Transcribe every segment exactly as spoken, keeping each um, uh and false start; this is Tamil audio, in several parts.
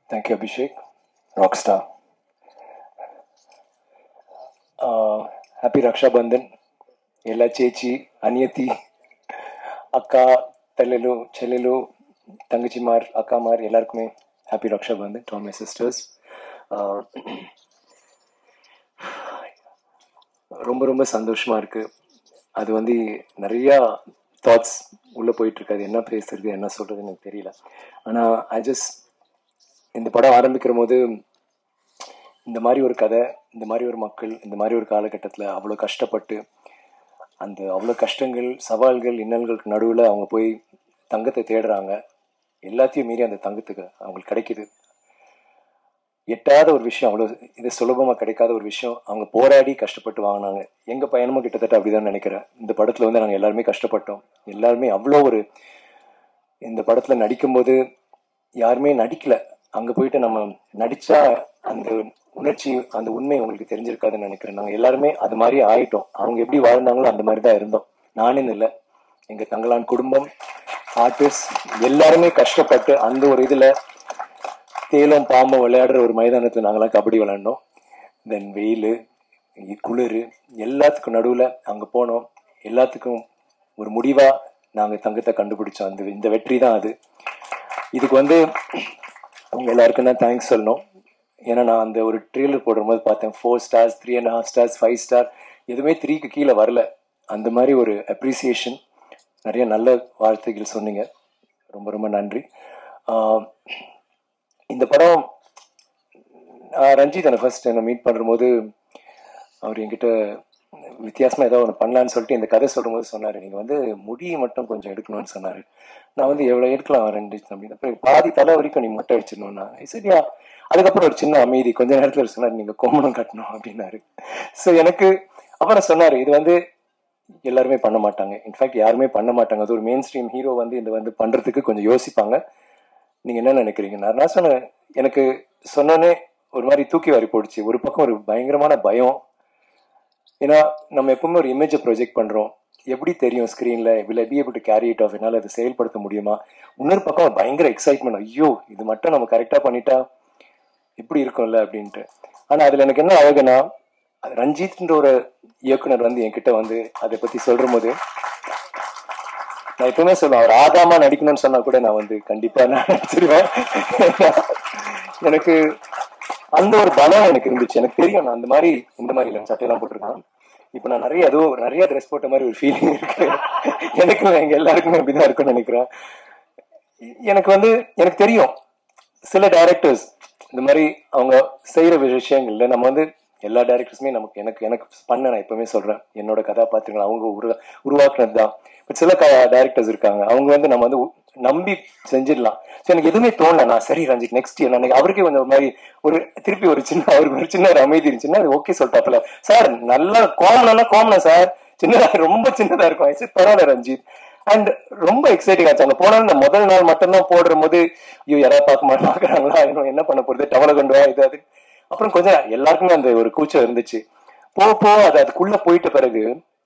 Thank you, Abhishek. Rockstar. Uh, happy Raksha Bandhan. Ella Chechi, Aniyati, Akka, Tellelu, Chelelu, Tangachimar, Akkamar, எல்லாருக்குமே happy Raksha Bandhan to all my sisters. Uh, ரொம்ப ரொம்ப சந்தோஷமா இருக்கு. அது வந்து நிறையா தாட்ஸ் உள்ளே போயிட்டுருக்கு. அது என்ன பேசுறது என்ன சொல்கிறதுன்னு எனக்கு தெரியல. ஆனால் ஐ ஜஸ்ட் இந்த படம் ஆரம்பிக்கிற போது இந்த மாதிரி ஒரு கதை, இந்த மாதிரி ஒரு மக்கள், இந்த மாதிரி ஒரு காலகட்டத்தில் அவ்வளோ கஷ்டப்பட்டு அந்த அவ்வளோ கஷ்டங்கள், சவால்கள், இன்னல்களுக்கு நடுவில் அவங்க போய் தங்கத்தை தேடுறாங்க. எல்லாத்தையும் மீறி அந்த தங்கத்துக்கு அவங்களுக்கு கிடைக்கிது. எட்டாத ஒரு விஷயம், அவ்வளோ இது சுலபமாக கிடைக்காத ஒரு விஷயம் அவங்க போராடி கஷ்டப்பட்டு வாங்கினாங்க. எங்கள் பயணமும் கிட்டத்தட்ட அப்படிதான் நினைக்கிறேன். இந்த படத்தில் வந்து நாங்கள் எல்லாருமே கஷ்டப்பட்டோம். எல்லாருமே அவ்வளோ ஒரு இந்த படத்தில் நடிக்கும்போது யாருமே நடிக்கலை. அங்கே போயிட்டு நம்ம நடித்தா அந்த உணர்ச்சி, அந்த உண்மை உங்களுக்கு தெரிஞ்சிருக்காதுன்னு நினைக்கிறேன். நாங்கள் எல்லாருமே அது மாதிரி ஆயிட்டோம். அவங்க எப்படி வாழ்ந்தாங்களோ அந்த மாதிரி தான் இருந்தோம். நானும் இல்லை, எங்கள் தங்களான் குடும்பம், ஆர்டிஸ்ட் எல்லாருமே கஷ்டப்பட்டு அந்த ஒரு இதில் தேலும் பாம்பும் விளையாடுற ஒரு மைதானத்தில் நாங்களாம் கபடி விளையாண்டோம். தென் வெயில், குளிர், எல்லாத்துக்கும் நடுவில் அங்கே போனோம். எல்லாத்துக்கும் ஒரு முடிவாக நாங்கள் தங்கத்தை கண்டுபிடிச்சோம். அந்த இந்த வெற்றி தான் அது. இதுக்கு வந்து அவங்க எல்லாருக்கும் தான் தேங்க்ஸ் சொல்லணும். ஏன்னா நான் அந்த ஒரு ட்ரெய்லர் போடுற போது பார்த்தேன், four stars, three and half stars, five star, எதுவுமே த்ரீக்கு கீழே வரல. அந்த மாதிரி ஒரு அப்ரிசியேஷன், நிறைய நல்ல வார்த்தைகள் சொன்னீங்க. ரொம்ப ரொம்ப நன்றி. இந்த படம் ரஞ்சித் என்னை ஃபர்ஸ்ட் என்னை மீட் பண்ணுற போது அவர் என்கிட்ட வித்தியாசமாக ஏதோ ஒன்று பண்ணலான்னு சொல்லிட்டு இந்த கதை சொல்லும் போது சொன்னார், நீங்கள் வந்து முடியை மட்டும் கொஞ்சம் எடுக்கணும்னு சொன்னார். நான் வந்து எவ்வளோ எடுக்கலாம் ரஞ்சித் அப்படின்னு. அப்புறம் பாதி தலை வரைக்கும் நீ மொட்டை அடிச்சிடணும்னா சரியா. அதுக்கப்புறம் ஒரு சின்ன அமைதி, கொஞ்ச நேரத்தில் சொன்னார், நீங்கள் கொம்பனம் கட்டணும் அப்படின்னாரு. ஸோ எனக்கு அப்புறம் சொன்னார், இது வந்து எல்லாருமே பண்ண மாட்டாங்க, இன்ஃபேக்ட் யாருமே பண்ண மாட்டாங்க. அது ஒரு மெயின் ஸ்ட்ரீம் ஹீரோ வந்து இந்த வந்து பண்ணுறதுக்கு கொஞ்சம் யோசிப்பாங்க. நீங்கள் என்ன நினைக்கிறீங்க? நான் நான் சொன்னேன், எனக்கு சொன்னோன்னே ஒரு மாதிரி தூக்கி வாரி போடுச்சு. ஒரு பக்கம் ஒரு பயங்கரமான பயம். ஏன்னா நம்ம எப்பவுமே ஒரு இமேஜை ப்ரொஜெக்ட் பண்ணுறோம். எப்படி தெரியும் ஸ்க்ரீனில், will I be able to carry it off, என்னால் அதை செயல்படுத்த முடியுமா? இன்னொரு பக்கம் பயங்கர எக்ஸைட்மெண்ட், ஐயோ இது மட்டும் நம்ம கரெக்டாக பண்ணிட்டா இப்படி இருக்கும்ல அப்படின்ட்டு. ஆனால் அதில் எனக்கு என்ன அழகுனா, ரஞ்சித்ன்ற ஒரு இயக்குனர் வந்து என்கிட்ட வந்து அதை பற்றி சொல்கிற போது நான் எப்பவுமே சொல்லுவேன், அவர் ஆதாமா நடிக்கணும்னு சொன்னா கூட நான் வந்து கண்டிப்பா நான் நடிச்சிருவேன். எனக்கு அந்த ஒரு பலம் எனக்கு இருந்துச்சு. எனக்கு தெரியும் நான் அந்த மாதிரி இந்த மாதிரி இல்லை சட்டையெல்லாம் போட்டிருக்கேன். இப்போ நான் நிறைய அதுவும் நிறைய ட்ரெஸ் போட்ட மாதிரி ஒரு ஃபீலிங் இருக்கு. எனக்கும் எங்க எல்லாருக்குமே அப்படிதான் இருக்குன்னு நினைக்கிறேன். எனக்கு வந்து எனக்கு தெரியும் சில டைரக்டர்ஸ் இந்த மாதிரி அவங்க செய்யற விஷயங்கள்ல நம்ம வந்து எல்லா டைரக்டர்ஸுமே நமக்கு எனக்கு எனக்கு பண்ண நான் எப்பவுமே சொல்றேன், என்னோட கதாபாத்திரங்கள் அவங்க உரு உருவாக்குனது தான். பட் சில க டைரக்டர்ஸ் இருக்காங்க, அவங்க வந்து நம்ம வந்து நம்பி செஞ்சிடலாம். ஸோ எனக்கு எதுவுமே தோணல. நான் சரி ரஞ்சித் நெக்ஸ்ட் இயர் நான் அவருக்கே கொஞ்சம் ஒரு மாதிரி ஒரு திருப்பி ஒரு சின்ன அவருக்கு ஒரு சின்ன ஒரு அமைதி இருந்துச்சுன்னா அது ஓகே சொல்லிட்டாப்புல, சார் நல்லா கோமனா கோமனா சார் சின்னதா ரொம்ப சின்னதா இருக்கும். சரி பரவாயில்ல ரஞ்சித். அண்ட் ரொம்ப எக்ஸைட்டிங் ஆச்சு. அங்கே போனாலும் இந்த முதல் நாள் மட்டும்தான் போடுற போது ஐயோ யாராவது பார்க்க மாட்டேன் பார்க்குறாங்களா, என்ன பண்ண போறது, டவலை கொண்டு வா இது அது. அப்புறம் கொஞ்சம் எல்லாருக்குமே அந்த ஒரு கூச்சம் இருந்துச்சு. போக போக அது அதுக்குள்ள போயிட்ட பிறகு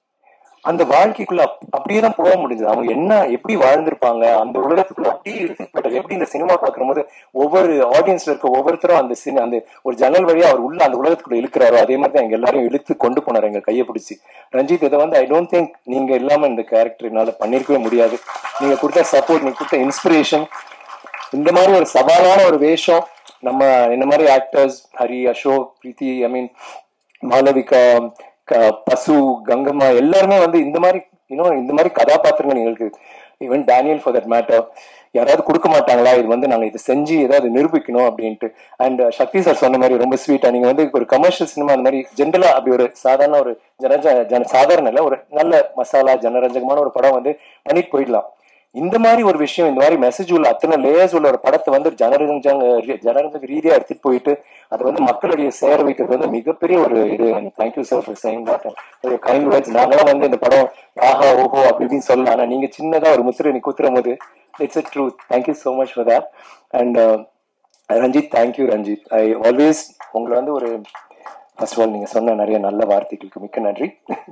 அந்த வாழ்க்கைக்குள்ள அப்படியே தான் போக முடிஞ்சது. அவங்க என்ன எப்படி வாழ்ந்திருப்பாங்க அந்த உலகத்துக்குள்ள அப்படியே இருக்கு. எப்படி இந்த சினிமா பார்க்குற போது ஒவ்வொரு ஆடியன்ஸ்ல இருக்க ஒவ்வொருத்தரும் அந்த சினி அந்த ஒரு ஜன்னல் வழியா அவர் உள்ள அந்த உலகத்துக்குள்ள இழுக்கிறாரோ அதே மாதிரி தான் எங்க எல்லாரையும் இழுத்து கொண்டு போனார் எங்க கையை பிடிச்சி. ரஞ்சித் இதை வந்து ஐ டோன்ட் திங்க் நீங்க இல்லாம இந்த கேரக்டர் என்னால பண்ணிருக்கவே முடியாது. நீங்க கொடுத்த சப்போர்ட், நீங்க கொடுத்த இன்ஸ்பிரேஷன், இந்த மாதிரி ஒரு சவாலான ஒரு வேஷம் நம்ம இந்த மாதிரி actors Hari, Ashok, Preethi, I mean Malavika, Pasu, Gangamma எல்லாருமே வந்து இந்த மாதிரி இன்னும் இந்த மாதிரி கதாபாத்திரங்கள் எங்களுக்கு, even Daniel for that matter, யாராவது கொடுக்க மாட்டாங்களா இது வந்து நாங்கள் இதை செஞ்சு ஏதாவது நிரூபிக்கணும் அப்படின்ட்டு. அண்ட் சக்தி சார் சொன்ன மாதிரி ரொம்ப ஸ்வீட்டா, நீங்க வந்து ஒரு கமர்ஷியல் சினிமா அந்த மாதிரி ஜென்ரலா அப்படி ஒரு சாதாரண ஒரு ஜனஜ ஜன சாதாரண இல்லை, ஒரு நல்ல மசாலா ஜனரஞ்சகமான ஒரு படம் வந்து பண்ணிட்டு போயிடலாம். இந்த மாதிரி ஒரு விஷயம், இந்த மாதிரி மெசேஜ் உள்ள அத்தனை லேயர்ஸ் உள்ள ஒரு படத்தை வந்து ஜனரஞ்சங்க ஜனரஞ்சக ரீதியா எடுத்துட்டு போயிட்டு அதை வந்து மக்களுடைய சேர வைக்கிறது வந்து மிகப்பெரிய ஒரு இது. Thank you sir for saying that. ஒரு கைண்ட் வேர்ட்ஸ். நாங்களாம் வந்து இந்த படம் ஆஹா ஓஹோ அப்படி இப்படின்னு சொல்லலாம். ஆனா நீங்க சின்னதா ஒரு முத்திரை நீ குத்துற போது it's a truth. Thank you so much for that. And Ranjith, thank you Ranjith. I always உங்களை வந்து ஒரு ஃபர்ஸ்ட் ஆஃப் ஆல் நீங்க சொன்ன நிறைய நல்ல வார்த்தைகளுக்கு மிக்க நன்றி.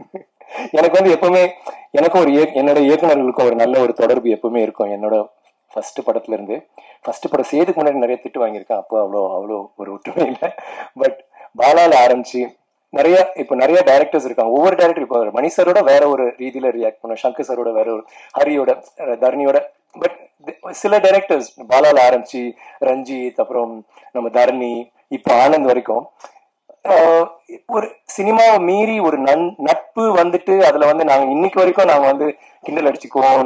எனக்கு வந்து எப்பவுமே எனக்கும் ஒரு என்னோட இயக்குநர்களுக்கும் ஒரு நல்ல ஒரு தொடர்பு எப்பவுமே இருக்கும். என்னோட ஃபர்ஸ்ட் படத்துல இருந்து. ஃபர்ஸ்ட் படம் சேதுக்கு முன்னாடி நிறைய திட்டு வாங்கியிருக்கேன், அப்போ அவ்வளோ அவ்வளோ ஒரு ஒற்றுமை இல்லை. பட் பாலால ஆரம்பிச்சு நிறைய இப்போ நிறைய டைரக்டர்ஸ் இருக்காங்க. ஒவ்வொரு டைரக்டர் இப்போ மணி சாரோட வேற ஒரு ரீதியில ரியாக்ட் பண்ணுவோம், சங்கர் சாரோட வேற ஒரு, ஹரியோட, தரணியோட. பட் சில டைரக்டர்ஸ் பாலால ஆரம்பிச்சு ரஞ்சித், அப்புறம் நம்ம தரணி, இப்போ ஆனந்த் வரைக்கும் ஒரு சினிமாவை மீறி ஒரு நன் நட்பு வந்துட்டு அதுல வந்து நாங்க இன்னைக்கு வரைக்கும் நாங்க வந்து கிண்டல் அடிச்சுக்குவோம்,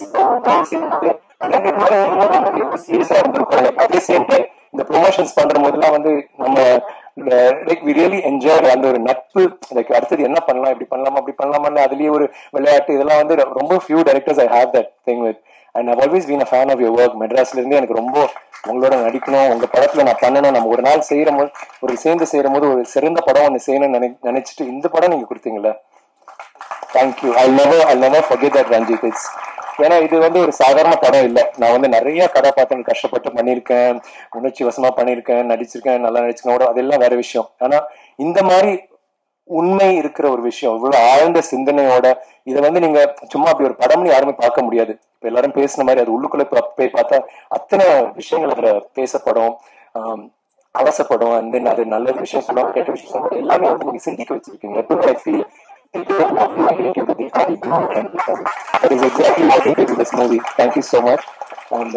இந்த ப்ரொமோஷன்ஸ் பண்ற போதெல்லாம் வந்து நம்ம லைக் வி ரியலி என்ஜாய் அந்த ஒரு நட்பு. லைக் அடுத்தது என்ன பண்ணலாம், இப்படி பண்ணலாமா அப்படி பண்ணலாமா, அதுலயே ஒரு விளையாட்டு, இதெல்லாம் வந்து ரொம்ப few directors I have that thing with. And I've always been a fan of your work. மெட்ராஸ்ல இருந்து எனக்கு ரொம்ப உங்களோட நடிக்கணும், உங்க படத்துல நான் பண்ணணும், நம்ம ஒரு நாள் செய்யற போது, ஒரு சேர்ந்து செய்யற போது ஒரு சிறந்த படம் ஒன்று செய்யணும்னு நினை நினைச்சிட்டு இந்த படம் நீங்க கொடுத்தீங்களா, thank you. I never I never forget that Ranjith. It's ஏன்னா இது வந்து ஒரு சாதாரண படம் இல்லை. நான் வந்து நிறைய கதாபாத்திரம் கஷ்டப்பட்டு பண்ணியிருக்கேன், உணர்ச்சி வசமா பண்ணியிருக்கேன், நடிச்சிருக்கேன், நல்லா நடிச்சிருக்கேன் கூட, அதெல்லாம் வேற விஷயம். ஆனா இந்த மாதிரி உண்மை இருக்கிற ஒரு விஷயம், இவ்வளவு ஆழ்ந்த சிந்தனையோட, இதை வந்து நீங்க சும்மா அப்படி ஒரு படம்னு யாருமே பார்க்க முடியாது. இப்ப எல்லாரும் பேசின மாதிரி அது உள்ளுக்குள்ள போய் பார்த்தா அத்தனை விஷயங்கள் அதுல பேசப்படும், ஆஹ் அவசப்படும். அண்ட் தென் அது நல்ல விஷயம் சொல்லுவாங்க, கெட்ட விஷயம் சொல்லுவாங்க, எல்லாமே வந்து நீங்க சிந்திக்க வச்சிருக்கீங்க. That is exactly what I did with this movie. Thank you so much. And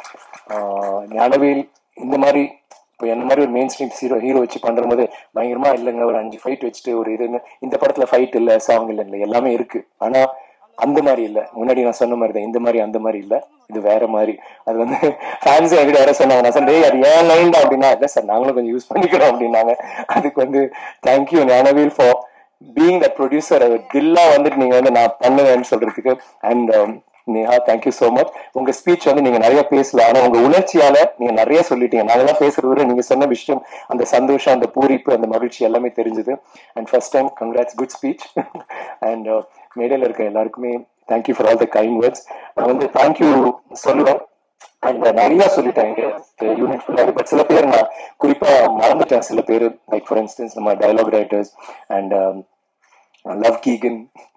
Gnanavel இந்த மாதிரி இப்போ என்ன மாதிரி ஒரு மெயின் ஸ்ட்ரீம் ஹீரோ ஹீரோ வச்சு பண்ற போது பயங்கரமா இல்லைங்க, ஒரு அஞ்சு ஃபைட் வச்சுட்டு ஒரு இது, இந்த படத்துல ஃபைட் இல்லை, சாங் இல்லை, இல்லை எல்லாமே இருக்கு. ஆனா அந்த மாதிரி இல்லை, முன்னாடி நான் சொன்ன மாதிரி தான், இந்த மாதிரி அந்த மாதிரி இல்லை, இது வேற மாதிரி. அது வந்து ஃபேன்ஸ் என்கிட்ட வேற சொன்னாங்க, நான் சொன்னேன் அது ஏன் லைன் தான் அப்படின்னா, இல்லை சார் நாங்களும் கொஞ்சம் யூஸ் பண்ணிக்கிறோம் அப்படின்னாங்க. அதுக்கு வந்து thank you Gnanavel for being the producer. தில்லா வந்துட்டு நீங்க வந்து நான் பண்ணுவேன்னு சொல்றதுக்கு. And Neha, thank you so much. உங்க ஸ்பீச் வந்து நீங்க நிறைய பேசல, ஆனா உங்க உணர்ச்சியால நீங்க நிறைய சொல்லிட்டீங்க. நாங்கெல்லாம் பேசுறது விட நீங்க சொன்ன விஷயம், அந்த சந்தோஷம், அந்த பூரிப்பு, அந்த மகிழ்ச்சி எல்லாமே தெரிஞ்சது. And first time congrats, good speech. And மேடையில் இருக்க எல்லாருக்குமே thank you for all the kind words. நான் வந்து தேங்க்யூ சொல்லுவேன், அண்ட் நிறைய சொல்லிட்டேன் யூனிட் ஃபுல்லா. பட் சில பேர் நான் குறிப்பா மறந்துட்டேன், சில பேர். லைக் ஃபார் இன்ஸ்டன்ஸ் நம்ம dialogue writers and love Keegan,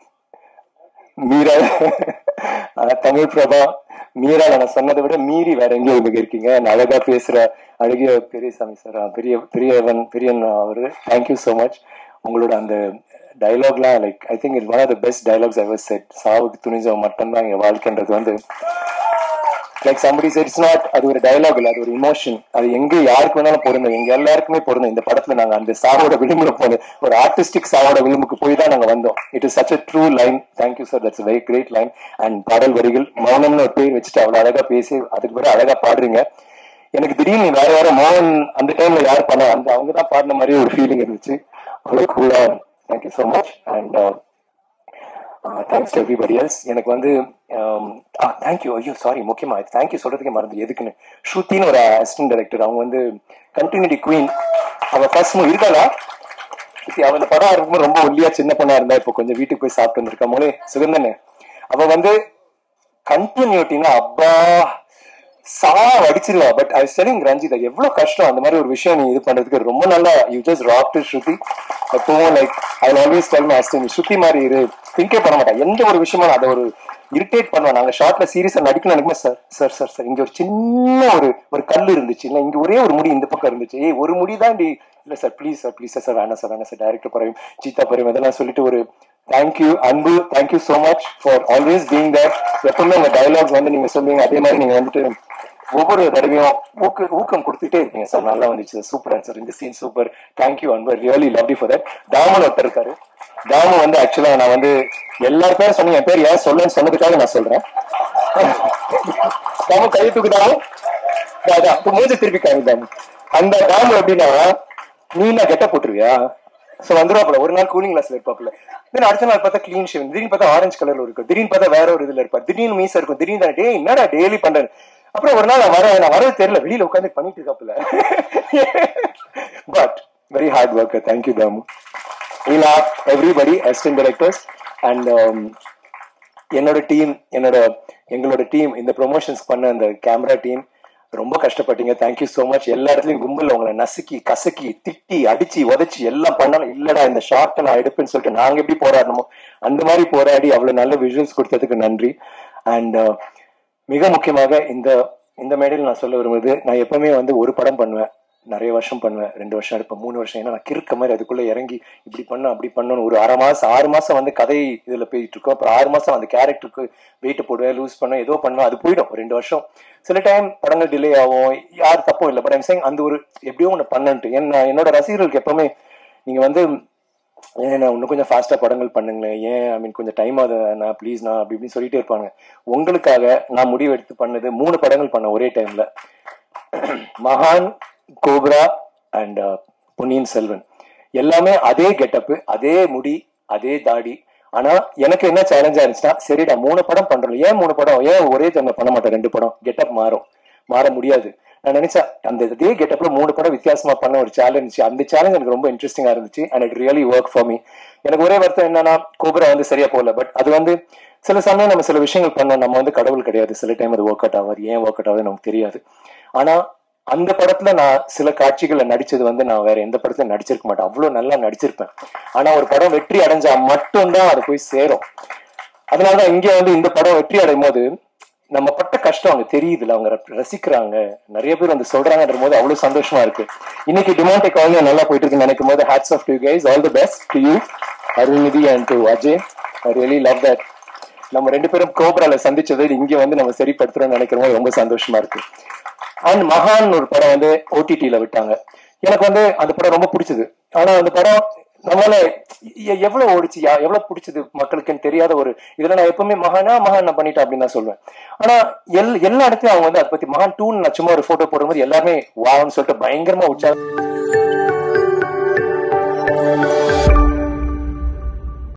Meera, Tamil Prabha, Meera நான் சொன்னதை விட மீறி வேற எங்கேயும் இங்க இருக்கீங்க. அழகா பேசுற அழகிய பெரியசாமி சார், பெரிய பெரியவன் பெரியன் அவரு, தேங்க்யூ சோ மச். உங்களோட அந்த டயலாக்லாம் like I think it's one of the best dialogues ever said. சாவுக்கு துணிஞ்சவன் மட்டும்தான் எங்க வாழ்க்கைன்றது வந்து like somebody said it's not, அது ஒரு டயலாக் இல்ல, அது ஒரு இமோஷன். அது எங்க யாருக்கு வேணாலும் பொருந்தும், எங்க எல்லாருக்குமே பொருந்தும். இந்த படத்துல நாங்க அந்த சாவோட விளிம்புல போனோம், ஒரு ஆர்டிஸ்டிக் சாவோட விளிம்புக்கு போய் தான் நாங்க வந்தோம். It is such a true line. Thank you sir, that's a very great line. And பாடல் வரிகள் மௌனம்னு ஒரு பேர் வச்சுட்டு அவ்வளவு அழகா பேசி அதுக்கு பிறகு அழகா பாடுறீங்க. எனக்கு திடீர்னு வேற வேற மோகன் அந்த டைம்ல யார் பண்ண அந்த அவங்க தான் பாடின மாதிரி ஒரு ஃபீலிங் இருந்துச்சு. அவ்வளவு கூலா. Thank you so much. And thanks to everybody else. எனக்கு வந்து தேங்க்யூ, ஐயோ சாரி, முக்கியமா தேங்க்யூ சொல்றதுக்கே மறந்து எதுக்குன்னு, ஸ்ருத்தின்னு ஒரு அசிஸ்டன்ட் டைரக்டர், அவங்க வந்து கண்டினியூட்டி குவீன். அவ ஃபர்ஸ்ட் மூவி இருக்காளா அவ இந்த படம் இருக்கும்போது ரொம்ப ஒல்லியா சின்ன பொண்ணா இருந்தா, இப்போ கொஞ்சம் வீட்டுக்கு போய் சாப்பிட்டு வந்திருக்கா மோளே சுகந்தனு. அவ வந்து கண்டினியூட்டினா அப்பா சா அடிச்சிருவா. பட் ஐ ஸ்டெலிங் ரஞ்சிதா எவ்வளவு கஷ்டம் அந்த மாதிரி ஒரு விஷயம் நீ இது பண்றதுக்கு. ரொம்ப நல்லா யூ ஜஸ்ட் ராக்ட் ஸ்ருதி. எப்பவும் like I always tell my assistant Shruti மாதிரி இரு, திங்கே பண்ண மாட்டேன் எந்த ஒரு விஷயமா. அதை ஒரு இரிட்டேட் பண்ணுவேன். நாங்க ஷார்ட்ல சீரியஸா நடிக்கணும் நினைக்குமே, சார் சார் சார் சார் இங்க ஒரு சின்ன ஒரு ஒரு கல் இருந்துச்சு, இல்ல இங்க ஒரே ஒரு முடி இந்த பக்கம் இருந்துச்சு, ஏய் ஒரு முடி தான் டி, இல்ல sir please sir please sir வேணாம் சார் வேணாம் சார், டைரக்டர் பறையும் சீத்தா பறையும் இதெல்லாம் சொல்லிட்டு ஒரு thank you Anbu. Thank you so much for always being there. எப்பவுமே உங்க டயலாக்ஸ் வந்து நீங்க சொல்லுவீங்க, அதே மாதிரி நீங்க வந்துட்டு ஒவ்வொரு தடவையும் ஊக்க ஊக்கம் கொடுத்துட்டே இருக்கீங்க சார். நல்லா வந்துச்சு, சூப்பர் சார், இந்த scene super, thank you Anbu, really love you for that. Thaman ஒருத்தர் இருக்காரு, தாமு வந்து ஆக்சுவலா நான் வந்து எல்லாரும் பேரும் சொன்னீங்க, என் பேர் ஏன் சொல்லுன்னு சொன்னதுக்காக நான் சொல்றேன். தாமு கையை தூக்குதாமு, மூஞ்ச திருப்பி காமி தாமு. அந்த தாமு எப்படின்னா, நீ என்ன கெட்ட போட்டுருவியா சோ வந்துருவாப்புல, ஒரு நாள் கூலிங் கிளாஸ்ல இருப்பாப்புல, திடீர்னு அடுத்த நாள் பார்த்தா கிளீன் ஷேவ், திடீர்னு பார்த்தா ஆரஞ்சு கலர்ல இருக்கும், திடீர்னு பார்த்தா வேற ஒரு இதுல இருப்பார், திடீர்னு மீசா இருக்கும், திடீர்னு டே என்னடா டெய்லி பண்றேன். அப்புறம் ஒரு நாள் நான் வர நான் வரது தெரியல, வெளியில உட்காந்து பண்ணிட்டு இருக்காப்புல. But very hard worker. Thank you Thamu. We love everybody, assistant directors and um, என்னோட டீம், என்னோட எங்களோட டீம், இந்த ப்ரொமோஷன்ஸ் பண்ண அந்த கேமரா டீம் ரொம்ப கஷ்டப்பட்டீங்க. Thank you so much. எல்லா இடத்துலயும் கும்பல் உங்களை நசுக்கி கசக்கி திட்டி அடிச்சு உதச்சி எல்லாம் பண்ணாலும், இல்லடா இந்த ஷார்ட்டை நான் எடுப்பேன்னு சொல்லிட்டு நாங்க எப்படி போராடணுமோ அந்த மாதிரி போராடி அவ்வளவு நல்ல விஷுவல்ஸ் கொடுத்ததுக்கு நன்றி. அண்ட் மிக முக்கியமாக இந்த இந்த மேடையில் நான் சொல்ல வரும்போது, நான் எப்பவுமே வந்து ஒரு படம் பண்ணுவேன், நிறைய வருஷம் பண்ணுவேன், ரெண்டு வருஷம் எடுப்பேன், மூணு வருஷம். ஏன்னா நான் கிறுக்க மாதிரி அதுக்குள்ள இறங்கி இப்படி பண்ண அப்படி பண்ணணும். ஒரு அரை மாசம் ஆறு மாசம் வந்து கதை இதுல போயிட்டு இருக்கோம். அப்புறம் ஆறு மாசம் அந்த கேரக்டருக்கு வெயிட் போடுவேன், லூஸ் பண்ண ஏதோ பண்ணுவேன், அது போயிடும் ரெண்டு வருஷம். சில டைம் படங்கள் டிலே ஆகும், யார் தப்பும் இல்லை. பட் ஐம் சேயிங் அந்த ஒரு எப்படியோ ஒன்று பண்ணன்ட்டு. ஏன்னா என்னோட ரசிகர்களுக்கு எப்பவுமே நீங்க வந்து ஏன் நான் இன்னும் கொஞ்சம் ஃபாஸ்டா படங்கள் பண்ணுங்களேன், ஏன் ஐ மீன் கொஞ்சம் டைம் ஆகுது நான் ப்ளீஸ் நான் அப்படி இப்படின்னு சொல்லிட்டே இருப்பாங்க. உங்களுக்காக நான் முடிவு எடுத்து பண்ணது மூணு படங்கள் பண்ண ஒரே டைம்ல. மகான், கோப்ரா அண்ட் பொன்னியின் செல்வன். எல்லாமே அதே கெட்டப்பு, அதே முடி, அதே தாடி. ஆனா எனக்கு என்ன சேலஞ்சா இருந்துச்சுன்னா, சரிடா மூணு படம் பண்றோம், ஏன் மூணு படம், ஏன் ஒரே டைம்ல பண்ண மாட்டேன் ரெண்டு படம், கெட்டப் மாறும், மாற முடியாது. நான் நினைச்சேன் அந்த இதே கெட்டப்ல மூணு படம் வித்தியாசமா பண்ண ஒரு சேலஞ்ச். அந்த சேலஞ்ச் எனக்கு ரொம்ப இன்ட்ரெஸ்டிங்கா இருந்துச்சு and it really work for me. எனக்கு ஒரே வருத்தம் என்னன்னா கோப்ரா வந்து சரியா போகல. பட் அது வந்து சில சமயம் நம்ம சில விஷயங்கள் பண்ணோம், நம்ம வந்து கடவுள் கிடையாது, சில டைம் அது ஒர்க் அவுட் ஆகாது. ஏன் ஒர்க் அவுட் ஆகுது நமக்கு தெரியாது. ஆனா அந்த படத்துல நான் சில காட்சிகளை நடிச்சது வந்து நான் வேற எந்த படத்துல நடிச்சிருக்க மாட்டேன், அவ்வளவு நல்லா நடிச்சிருப்பேன். ஆனா ஒரு படம் வெற்றி அடைஞ்சா மட்டும்தான் அது போய் சேரும். அதனாலதான் இங்க வந்து இந்த படம் வெற்றி அடையும் போது நம்ம பட்ட கஷ்டம் அவங்க தெரியுதுல, அவங்க ரசிக்கிறாங்க, நிறைய பேர் வந்து சொல்றாங்கன்ற போது அவ்வளவு சந்தோஷமா இருக்கு. இன்னைக்கு டிமாண்டிக் வந்து நல்லா போயிட்டு இருக்குன்னு நினைக்கும் போது hats off to you guys, all the best to you Arulnithi and to Ajay. I really love that. நம்ம ரெண்டு பேரும் கோப்ரால சந்திச்சது இங்க வந்து நம்ம சரிப்படுத்துறோம்னு நினைக்கிற போது ரொம்ப சந்தோஷமா இருக்கு. அண்ட் மகான் ஒரு படம் வந்து ஓடிடியில விட்டாங்க. எனக்கு வந்து அந்த படம் ரொம்ப பிடிச்சது. ஆனா அந்த படம் நம்மளால எவ்வளவு ஓடிச்சு, எவ்வளவு பிடிச்சது மக்களுக்குன்னு தெரியாத ஒரு இதுல நான் எப்பவுமே மகானா மகான் நான் பண்ணிட்டேன் அப்படின்னு தான் சொல்லுவேன். ஆனா எல் எல்லா இடத்துலயும் அவங்க வந்து அதை பத்தி மகான் டூன்னு நான் சும்மா ஒரு போட்டோ போடும்போது எல்லாருமே வான்னு சொல்லிட்டு பயங்கரமா உற்சாகம்.